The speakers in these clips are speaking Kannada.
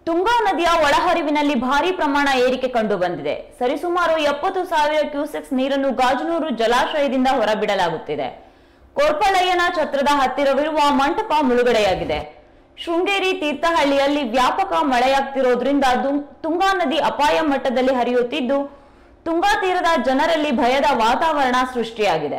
ತುಂಗಾ ನದಿಯ ಒಳಹರಿವಿನಲ್ಲಿ ಭಾರಿ ಪ್ರಮಾಣ ಏರಿಕೆ ಕಂಡು ಬಂದಿದೆ. ಸರಿಸುಮಾರು 70,000 ಕ್ಯೂಸೆಕ್ಸ್ ನೀರನ್ನು ಗಾಜನೂರು ಜಲಾಶಯದಿಂದ ಹೊರಬಿಡಲಾಗುತ್ತಿದೆ. ಕೋರ್ಪಳಯ್ಯನ ಛತ್ರದ ಹತ್ತಿರವಿರುವ ಮಂಟಪ ಮುಳುಗಡೆಯಾಗಿದೆ. ಶೃಂಗೇರಿ ತೀರ್ಥಹಳ್ಳಿಯಲ್ಲಿ ವ್ಯಾಪಕ ಮಳೆಯಾಗ್ತಿರೋದ್ರಿಂದ ತುಂಗಾ ನದಿ ಅಪಾಯ ಮಟ್ಟದಲ್ಲಿ ಹರಿಯುತ್ತಿದ್ದು, ತುಂಗಾ ತೀರದ ಜನರಲ್ಲಿ ಭಯದ ವಾತಾವರಣ ಸೃಷ್ಟಿಯಾಗಿದೆ.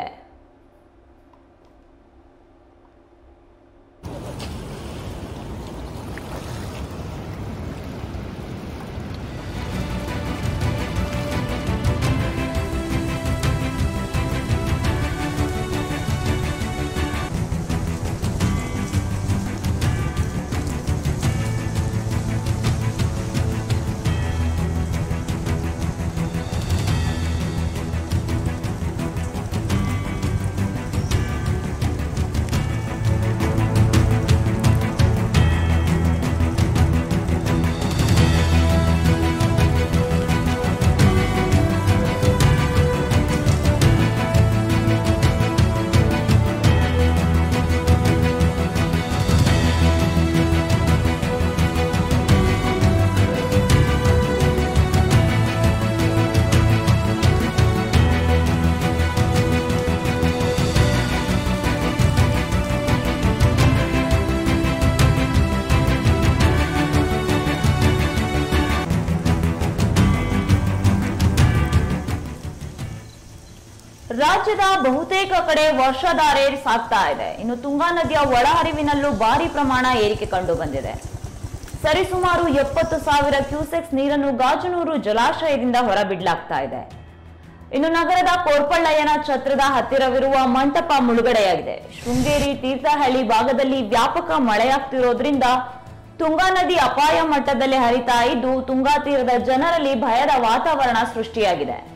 ರಾಜ್ಯದ ಬಹುತೇಕ ಕಡೆ ವರ್ಷಧಾರೆ ಸಾಗ್ತಾ ಇದೆ. ಇನ್ನು ತುಂಗಾ ನದಿಯ ಒಳಹರಿವಿನಲ್ಲೂ ಭಾರಿ ಪ್ರಮಾಣ ಏರಿಕೆ ಕಂಡು ಬಂದಿದೆ. ಸರಿಸುಮಾರು 70,000 ಕ್ಯೂಸೆಕ್ಸ್ ನೀರನ್ನು ಗಾಜನೂರು ಜಲಾಶಯದಿಂದ ಹೊರಬಿಡಲಾಗ್ತಾ ಇದೆ. ಇನ್ನು ನಗರದ ಕೋರ್ಪಳಯ್ಯನ ಛತ್ರದ ಹತ್ತಿರವಿರುವ ಮಂಟಪ ಮುಳುಗಡೆಯಾಗಿದೆ. ಶೃಂಗೇರಿ ತೀರ್ಥಹಳ್ಳಿ ಭಾಗದಲ್ಲಿ ವ್ಯಾಪಕ ಮಳೆಯಾಗ್ತಿರೋದ್ರಿಂದ ತುಂಗಾ ನದಿ ಅಪಾಯ ಮಟ್ಟದಲ್ಲಿ ಹರಿತಾ ಇದ್ದು, ತುಂಗಾ ತೀರದ ಜನರಲ್ಲಿ ಭಯದ ವಾತಾವರಣ ಸೃಷ್ಟಿಯಾಗಿದೆ.